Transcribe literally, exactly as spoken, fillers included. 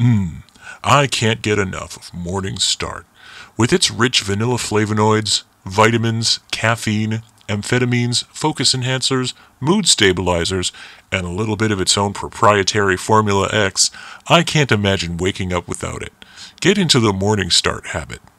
I can't get enough of Morning Start. With its rich vanilla flavonoids, vitamins, caffeine, amphetamines, focus enhancers, mood stabilizers, and a little bit of its own proprietary Formula X, I can't imagine waking up without it. Get into the Morning Start habit.